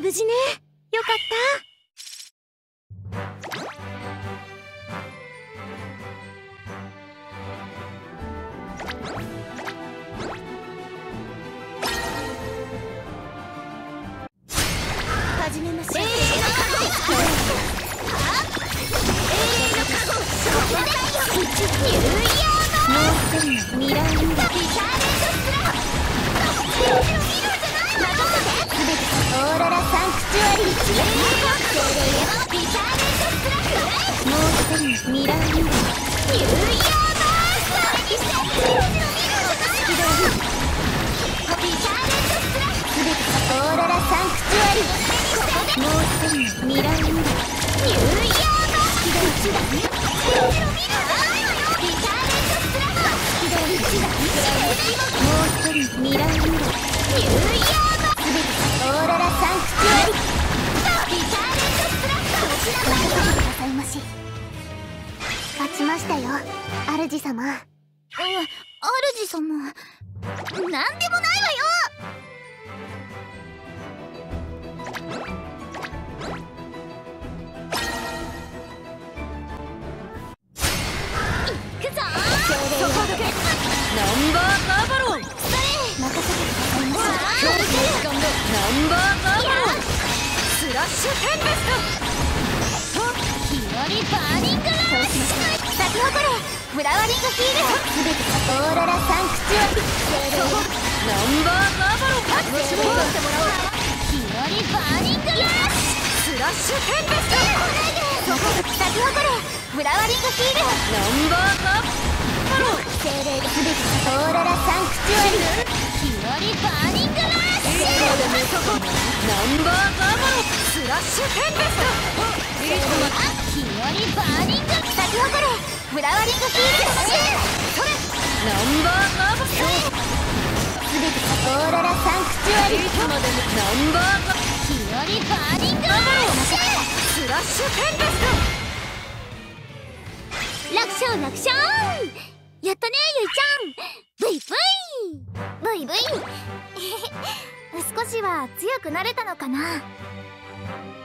無事ね。よかった。始めましょう。永遠の加護。ニューイヤーのもう一人の未来にビターレントスラー。オーロラサンクチュアリー。精霊よビターレントスラー。もう一人の未来にニューイヤーのそれにして好きだよ。ビターレントスラー。全てオーロラサンクチュアリー。もう一人の未来にニューイヤーの好きだよ。ビターレントスラー。好きだよ。もう一人の未来にニューイヤーのオーロラサンクチュアリビターレントスラッこちらこそくださいまし。勝ちましたよ、主様。主様なんでもないわよ。行くぞー。ナンバーガーバロン。それ任せてくださいまし。ナンバーガーバロン。スラッシュテンペスト。日和バーニングラッシュ。咲き誇れフラワリングフィールド。全てオーロラサンクチュアリナンバーガーバロン。日和バーニングラッシュ。スラッシュテンペスト。咲き誇れフラワリングフィールド。ナンバーガー精霊で全てオーロラサンクチュアリ日和バーニングラッシュ。ナンバーガーバロン。スラッシュテンペスト。日和バーニング咲き誇れフラワリングフィールド。それナンバーガーバロン。全てオーロラサンクチュアリナンバーガー日和バーニングラッシュ。スラッシュテンペスト。楽勝楽勝。やったねゆいちゃん。ブイブイブイブイ少しは強くなれたのかな。